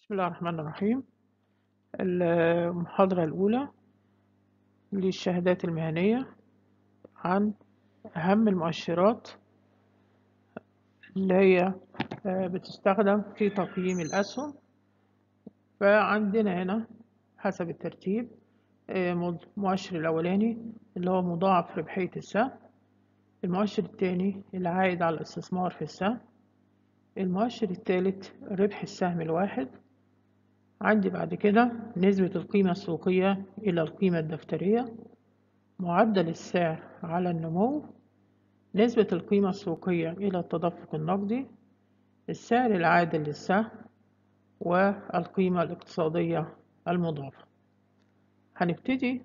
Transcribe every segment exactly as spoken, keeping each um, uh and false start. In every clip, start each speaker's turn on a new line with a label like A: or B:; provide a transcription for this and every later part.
A: بسم الله الرحمن الرحيم. المحاضرة الأولى للشهادات المهنية عن أهم المؤشرات اللي هي بتستخدم في تقييم الأسهم. فعندنا هنا حسب الترتيب المؤشر الأولاني اللي هو مضاعف ربحية السهم، المؤشر الثاني العائد على الاستثمار في السهم، المؤشر الثالث ربح السهم الواحد. عندي بعد كده نسبة القيمة السوقية إلى القيمة الدفترية، معدل السعر على النمو، نسبة القيمة السوقية إلى التدفق النقدي، السعر العادل للسهم، والقيمة الاقتصادية المضافة. هنبتدي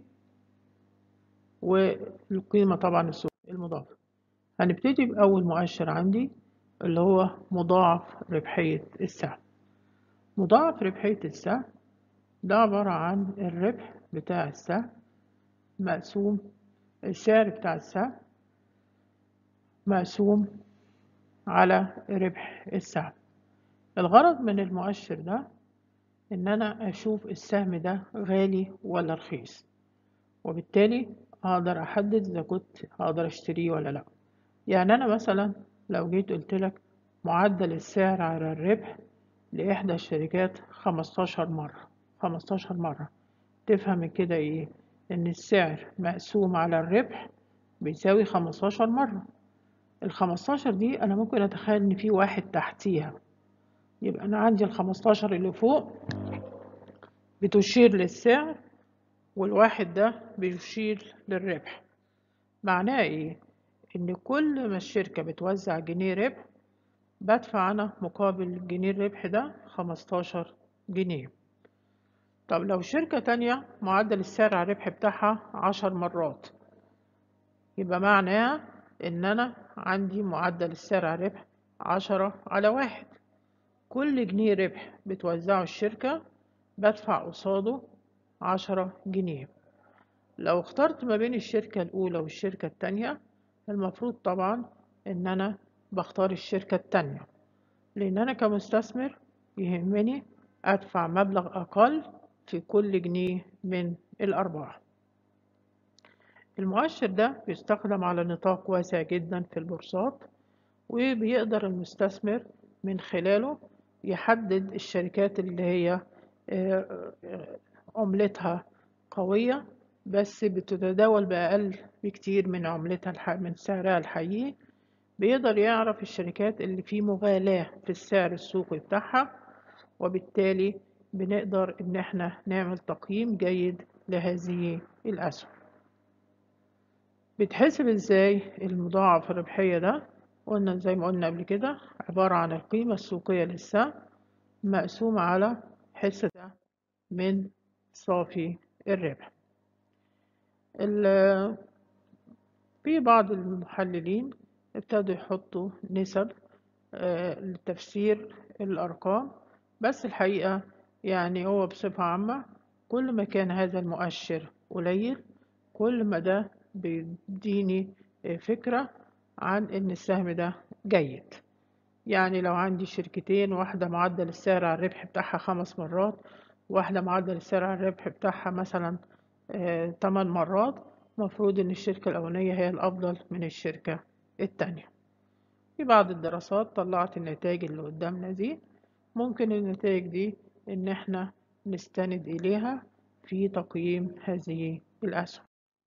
A: والقيمة طبعا السوقية المضافة. هنبتدي بأول مؤشر عندي اللي هو مضاعف ربحية السهم. مضاعف ربحية السهم ده عبارة عن الربح بتاع السهم مقسوم السعر بتاع السهم مقسوم على ربح السهم. الغرض من المؤشر ده ان انا اشوف السهم ده غالي ولا رخيص، وبالتالي اقدر احدد اذا كنت اقدر اشتريه ولا لا. يعني انا مثلا لو جيت قلت لك معدل السعر على الربح لاحدى الشركات خمستاشر مرة خمستاشر مرة، تفهم من كده ايه؟ ان السعر مقسوم على الربح بيساوي خمستاشر مرة. الخمستاشر دي انا ممكن اتخيل ان في واحد تحتيها، يبقى انا عندي الخمستاشر اللي فوق بتشير للسعر والواحد ده بيشير للربح. معناه ايه؟ ان كل ما الشركة بتوزع جنيه ربح بدفع انا مقابل جنيه الربح ده خمستاشر جنيه. طب لو شركة تانية معدل السعر على الربح بتاعها عشر مرات، يبقى معناها ان انا عندي معدل السعر على الربح عشرة على واحد. كل جنيه ربح بتوزعه الشركة بدفع قصاده عشرة جنيه. لو اخترت ما بين الشركة الأولى والشركة التانية، المفروض طبعا إن أنا بختار الشركة التانية، لأن أنا كمستثمر يهمني أدفع مبلغ أقل في كل جنيه من الأرباح. المؤشر ده بيستخدم على نطاق واسع جدا في البورصات، وبيقدر المستثمر من خلاله يحدد الشركات اللي هي عملتها قوية بس بتتداول بأقل بكتير من عملتها الح... من سعرها الحقيقي. بيقدر يعرف الشركات اللي فيه مغالاة في السعر السوقي بتاعها، وبالتالي بنقدر إن احنا نعمل تقييم جيد لهذه الأسهم. بتحسب ازاي المضاعف الربحية ده؟ قلنا زي ما قلنا قبل كده عبارة عن القيمة السوقية للسهم مقسومة على حصة من صافي الربح. في بعض المحللين ابتدوا يحطوا نسب لتفسير الأرقام، بس الحقيقة يعني هو بصفة عامة كل ما كان هذا المؤشر قليل كل ما ده بيديني فكرة عن إن السهم ده جيد. يعني لو عندي شركتين، واحدة معدل السعر على الربح بتاعها خمس مرات، واحدة معدل السعر على الربح بتاعها مثلا تمن مرات، مفروض إن الشركة الأولانية هي الأفضل من الشركة التانية. في بعض الدراسات طلعت النتائج اللي قدامنا دي، ممكن النتائج دي إن احنا نستند إليها في تقييم هذه الأسهم.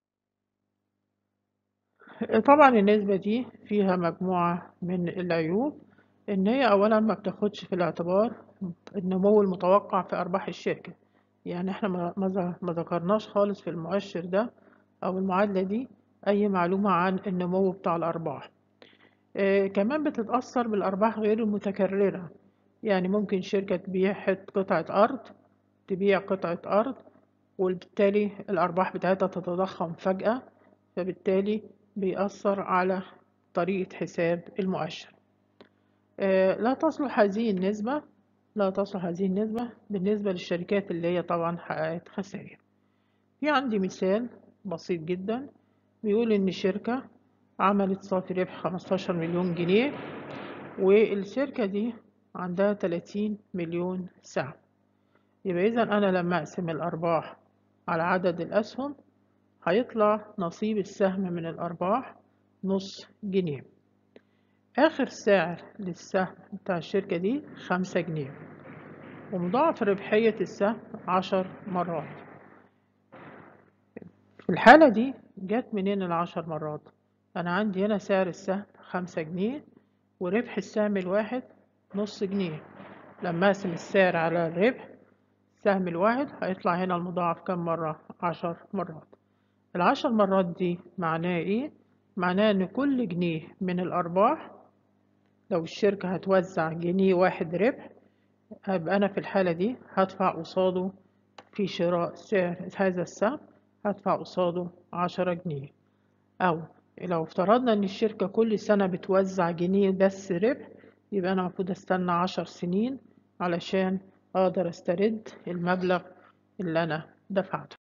A: طبعا النسبة دي فيها مجموعة من العيوب، إن هي أولا ما بتاخدش في الاعتبار النمو المتوقع في أرباح الشركة. يعني احنا ما ذكرناش خالص في المؤشر ده أو المعادلة دي أي معلومة عن النمو بتاع الأرباح. آه كمان بتتأثر بالأرباح غير المتكررة. يعني ممكن شركة تبيع قطعة أرض تبيع قطعة أرض وبالتالي الأرباح بتاعتها تتضخم فجأة، فبالتالي بيأثر على طريقة حساب المؤشر. آه لا تصلح هذه النسبة لا تصلح هذه النسبة بالنسبة للشركات اللي هي طبعا حققت خسائر. في عندي مثال بسيط جدا بيقول إن شركة عملت صافي ربح خمستاشر مليون جنيه، والشركة دي عندها تلاتين مليون سهم. يبقى إذا أنا لما أقسم الأرباح على عدد الأسهم هيطلع نصيب السهم من الأرباح نص جنيه. آخر سعر للسهم بتاع الشركة دي خمسة جنيه، ومضاعف ربحية السهم عشر مرات. في الحالة دي جت منين العشر مرات؟ أنا عندي هنا سعر السهم خمسة جنيه وربح السهم الواحد نص جنيه. لما أقسم السعر على الربح السهم الواحد هيطلع هنا المضاعف كم مرة؟ عشر مرات. العشر مرات دي معناه إيه؟ معناه إن كل جنيه من الأرباح، لو الشركة هتوزع جنيه واحد ربح، هبقى أنا في الحالة دي هدفع قصاده في شراء سعر هذا السهم هدفع قصاده عشرة جنيه. أو لو افترضنا إن الشركة كل سنة بتوزع جنيه بس ربح، يبقى أنا المفروض أستنى عشر سنين علشان أقدر أسترد المبلغ اللي أنا دفعته.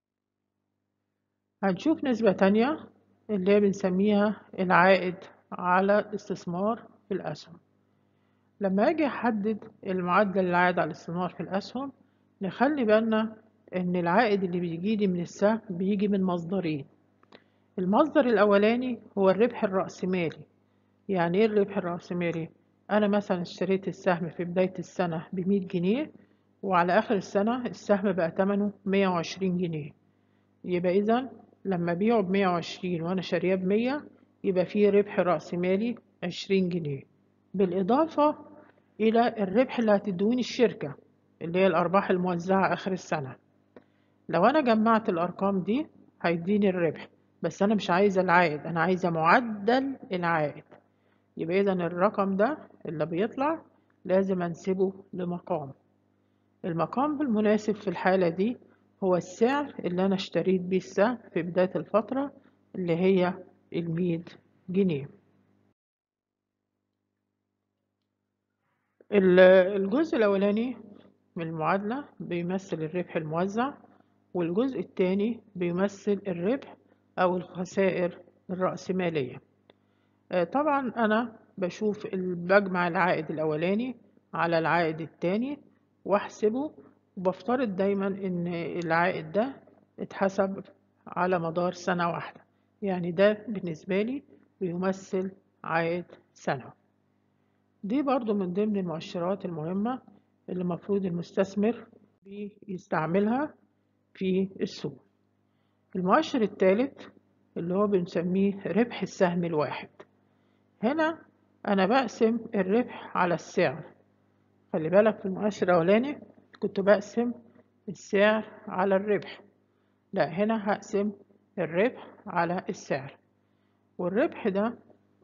A: هنشوف نسبة تانية اللي هي بنسميها العائد على الاستثمار في الأسهم. لما أجي أحدد المعدل العائد على الاستثمار في الأسهم، نخلي بالنا إن العائد اللي بيجيلي من السهم بيجي من مصدرين. المصدر الأولاني هو الربح الرأسمالي. يعني إيه الربح الرأسمالي؟ أنا مثلا اشتريت السهم في بداية السنة بمية جنيه، وعلى آخر السنة السهم بقى تمنه مية وعشرين جنيه. يبقى إذا لما بيعه بمية وعشرين وأنا شارياه بمية، يبقى فيه ربح رأسمالي عشرين جنيه، بالإضافة إلى الربح اللي هتدوني الشركة اللي هي الأرباح الموزعة آخر السنة. لو أنا جمعت الأرقام دي هيديني الربح، بس أنا مش عايزة العائد، أنا عايزة معدل العائد. يبقى إذا الرقم ده اللي بيطلع لازم أنسبه لمقام. المقام المناسب في الحالة دي هو السعر اللي أنا اشتريت بيه السهم في بداية الفترة اللي هي المية جنيه. الجزء الأولاني من المعادلة بيمثل الربح الموزع، والجزء الثاني بيمثل الربح أو الخسائر الرأسمالية. طبعا أنا بشوف بجمع العائد الأولاني على العائد الثاني وأحسبه، وبفترض دايما إن العائد ده اتحسب على مدار سنة واحدة، يعني ده بالنسبة لي بيمثل عائد سنة. دي برضو من ضمن المؤشرات المهمة اللي المفروض المستثمر بيستعملها في السوق. المؤشر الثالث اللي هو بنسميه ربح السهم الواحد. هنا أنا بقسم الربح على السعر. خلي بالك في المؤشر الأولاني كنت بقسم السعر على الربح، لا هنا هقسم الربح على السعر. والربح ده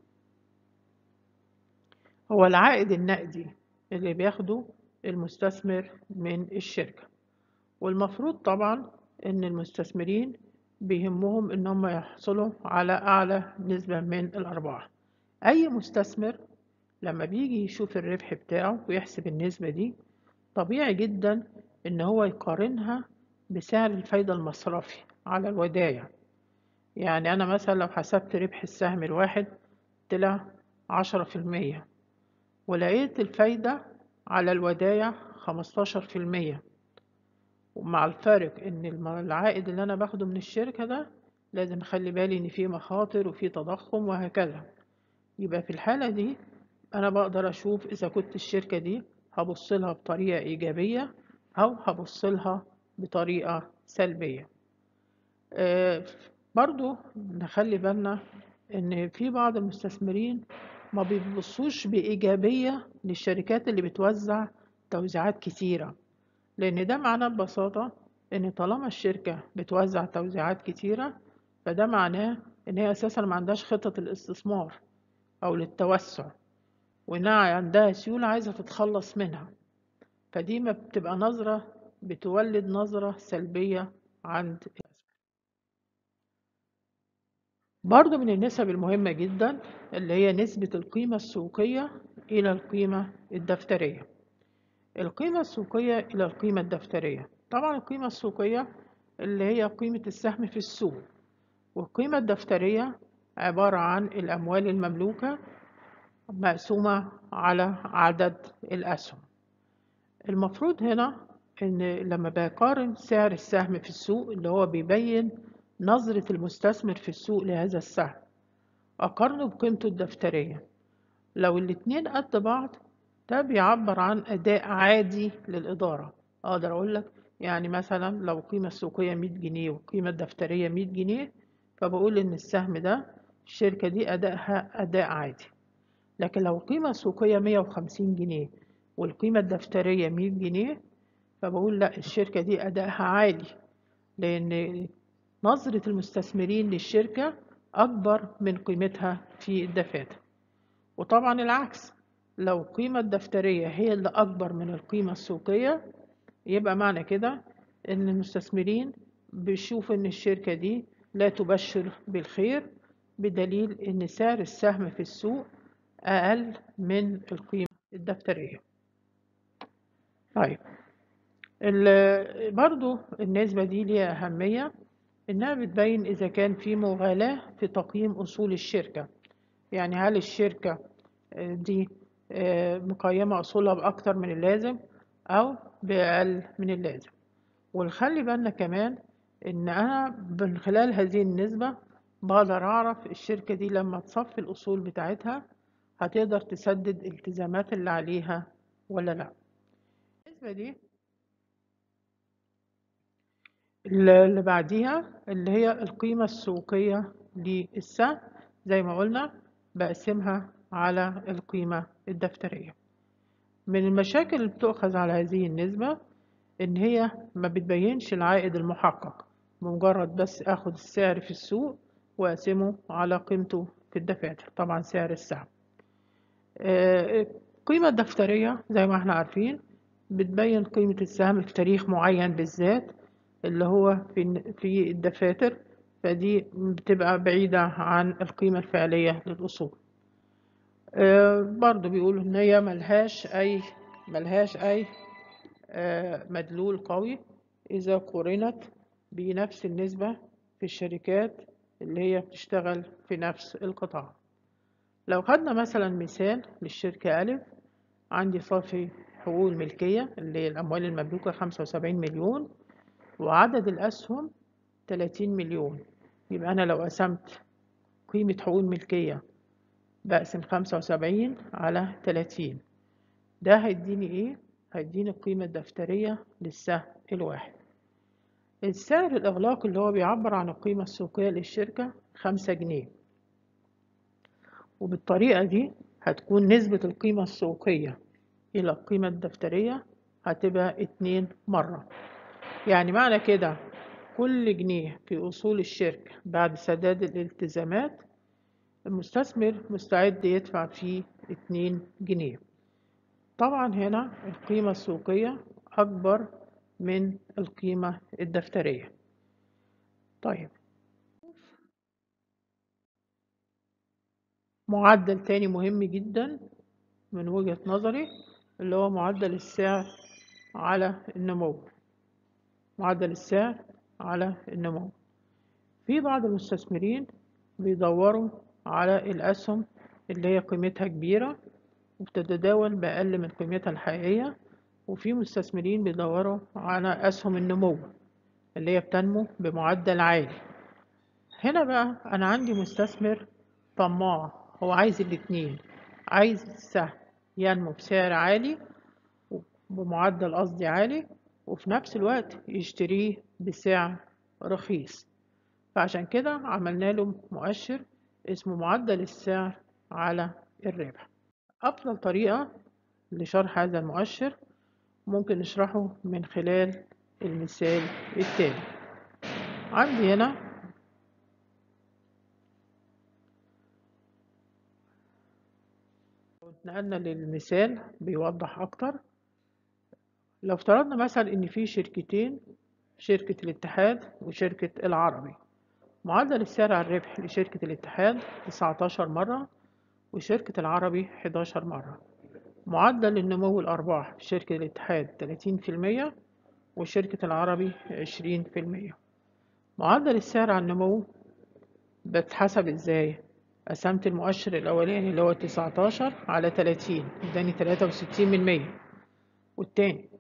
A: هو العائد النقدي اللي بياخده المستثمر من الشركة. والمفروض طبعا ان المستثمرين بيهمهم ان هم يحصلوا على اعلى نسبة من الارباح. اي مستثمر لما بيجي يشوف الربح بتاعه ويحسب النسبة دي، طبيعي جدا ان هو يقارنها بسعر الفايدة المصرفي على الودائع. يعني انا مثلا لو حسبت ربح السهم الواحد طلع عشرة في المية، ولقيت الفايدة على الودائع خمستاشر في المية، ومع الفارق ان العائد اللي انا باخده من الشركة ده لازم اخلي بالي ان فيه مخاطر وفيه تضخم وهكذا. يبقى في الحالة دي انا بقدر اشوف اذا كنت الشركة دي هبص لها بطريقة ايجابية او هبص لها بطريقة سلبية. آه برضو نخلي بالنا ان في بعض المستثمرين ما بيبصوش بإيجابية للشركات اللي بتوزع توزيعات كتيرة، لأن ده معناه ببساطة إن طالما الشركة بتوزع توزيعات كتيرة فده معناه إن هي أساسا ما عندهاش خطة الاستثمار أو للتوسع، وإنها عندها سيولة عايزة تتخلص منها. فدي ما بتبقى نظرة بتولد نظرة سلبية عند. برضو من النسب المهمة جدا اللي هي نسبة القيمة السوقية إلى القيمة الدفترية. القيمة السوقية إلى القيمة الدفترية، طبعا القيمة السوقية اللي هي قيمة السهم في السوق، والقيمة الدفترية عبارة عن الأموال المملوكة مقسومة على عدد الأسهم. المفروض هنا إن لما بقارن سعر السهم في السوق اللي هو بيبين نظرة المستثمر في السوق لهذا السهم، أقارنه بقيمته الدفترية. لو الاتنين قد بعض ده بيعبر عن أداء عادي للإدارة. أقدر أقول لك يعني مثلا لو القيمة السوقية مية جنيه والقيمة الدفترية مية جنيه، فبقول إن السهم ده الشركة دي أدائها أداء عادي. لكن لو القيمة السوقية مية وخمسين جنيه والقيمة الدفترية مية جنيه، فبقول لا، الشركة دي أدائها عالي، لأن نظرة المستثمرين للشركة أكبر من قيمتها في الدفاتر. وطبعا العكس، لو القيمة الدفترية هي اللي أكبر من القيمة السوقية، يبقى معنى كده إن المستثمرين بيشوفوا إن الشركة دي لا تبشر بالخير، بدليل إن سعر السهم في السوق أقل من القيمة الدفترية. طيب، برضو النسبة دي ليها أهمية، إنها بتبين إذا كان في مغالاة في تقييم أصول الشركة. يعني هل الشركة دي مقيمة أصولها بأكتر من اللازم أو بأقل من اللازم. ونخلي بالنا كمان إن أنا من خلال هذه النسبة بقدر أعرف الشركة دي لما تصفي الأصول بتاعتها هتقدر تسدد الالتزامات اللي عليها ولا لأ. النسبة دي اللي بعديها اللي هي القيمة السوقية للسهم، زي ما قلنا بقسمها على القيمة الدفترية. من المشاكل اللي بتؤخذ على هذه النسبة إن هي ما بتبينش العائد المحقق، بمجرد بس أخد السعر في السوق وأقسمه على قيمته في الدفاتر، طبعا سعر السهم. القيمة الدفترية زي ما احنا عارفين بتبين قيمة السهم في تاريخ معين بالذات اللي هو في في الدفاتر، فدي بتبقى بعيدة عن القيمة الفعلية للأصول. أه برضو بيقولوا إن هي ملهاش أي ملهاش أي أه مدلول قوي إذا قورنت بنفس النسبة في الشركات اللي هي بتشتغل في نفس القطاع. لو خدنا مثلا مثال للشركة ألف، عندي صافي حقوق الملكية اللي هي الأموال المملوكة خمسة وسبعين مليون، وعدد الأسهم تلاتين مليون. يبقى أنا لو قسمت قيمة حقوق الملكية بقسم خمسة وسبعين على تلاتين، ده هيديني إيه؟ هيديني القيمة الدفترية للسهم الواحد. السعر الإغلاقي اللي هو بيعبر عن القيمة السوقية للشركة خمسة جنيه، وبالطريقة دي هتكون نسبة القيمة السوقية إلى القيمة الدفترية هتبقى اتنين مرة. يعني معنى كده كل جنيه في أصول الشركة بعد سداد الالتزامات المستثمر مستعد يدفع فيه اتنين جنيه. طبعا هنا القيمة السوقية أكبر من القيمة الدفترية. طيب، معدل تاني مهم جدا من وجهة نظري اللي هو معدل السعر على النمو. معدل السعر على النمو، في بعض المستثمرين بيدوروا على الأسهم اللي هي قيمتها كبيرة وبتتداول بأقل من قيمتها الحقيقية، وفي مستثمرين بيدوروا على أسهم النمو اللي هي بتنمو بمعدل عالي. هنا بقى أنا عندي مستثمر طماع، هو عايز الاتنين، عايز السهم ينمو بسعر عالي بمعدل قصدي عالي، وفي نفس الوقت يشتريه بسعر رخيص. فعشان كده عملنا له مؤشر اسمه معدل السعر على الربح. أفضل طريقة لشرح هذا المؤشر ممكن نشرحه من خلال المثال التالي. عندي هنا لو اتنقلنا للمثال بيوضح أكتر. لو افترضنا مثلا إن في شركتين، شركة الاتحاد وشركة العربي، معدل السعر على الربح لشركة الاتحاد تسعتاشر مرة وشركة العربي حداشر مرة. معدل النمو الأرباح في شركة الاتحاد تلاتين في المية وشركة العربي عشرين في المية. معدل السعر على النمو بتحسب ازاي؟ قسمت المؤشر الأولاني اللي هو تسعتاشر على تلاتين اداني تلاتة وستين من مية، والتاني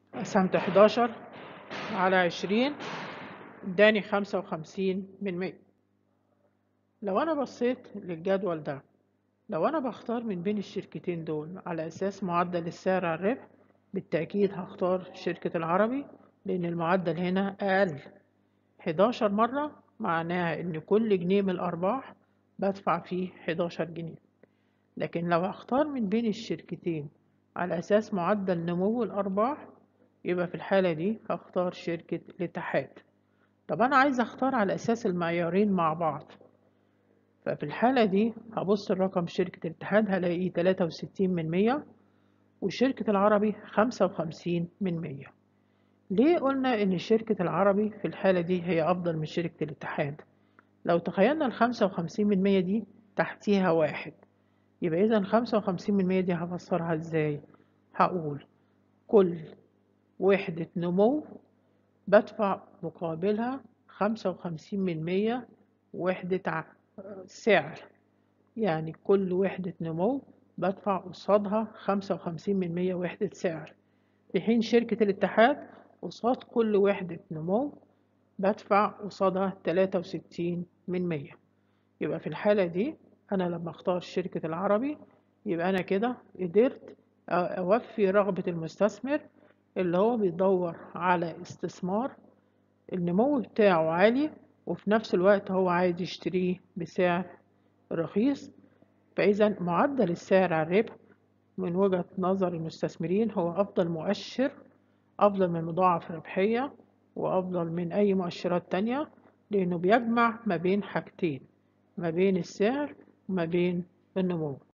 A: قسمت حداشر على عشرين اداني خمسة وخمسين من مية. لو أنا بصيت للجدول ده، لو أنا بختار من بين الشركتين دول على أساس معدل السعر على الربح، بالتأكيد هختار شركة العربي، لأن المعدل هنا أقل. حداشر مرة معناها إن كل جنيه من الأرباح بدفع فيه حداشر جنيه. لكن لو هختار من بين الشركتين على أساس معدل نمو الأرباح، يبقى في الحالة دي هختار شركة الاتحاد. طب أنا عايز أختار على أساس المعيارين مع بعض، ففي الحالة دي هبص الرقم شركة الاتحاد هلاقيه تلاتة وستين من مية، وشركة العربي خمسة وخمسين من مية. ليه قلنا إن شركة العربي في الحالة دي هي أفضل من شركة الاتحاد؟ لو تخيلنا الخمسة وخمسين من مية دي تحتيها واحد، يبقى إذا خمسة وخمسين من مية دي هفسرها إزاي؟ هقول كل وحدة نمو بدفع مقابلها خمسة وخمسين من مية وحدة سعر، يعني كل وحدة نمو بدفع قصادها خمسة وخمسين من مية وحدة سعر، في حين شركة الاتحاد قصاد كل وحدة نمو بدفع قصادها تلاتة وستين من مية. يبقى في الحالة دي أنا لما أختار شركة العربي، يبقى أنا كده قدرت أوفي رغبة المستثمر اللي هو بيدور على استثمار النمو بتاعه عالي، وفي نفس الوقت هو عايز يشتريه بسعر رخيص. فإذا معدل السعر على الربح من وجهة نظر المستثمرين هو أفضل مؤشر، أفضل من مضاعف الربحية، وأفضل من أي مؤشرات تانية، لأنه بيجمع ما بين حاجتين، ما بين السعر وما بين النمو.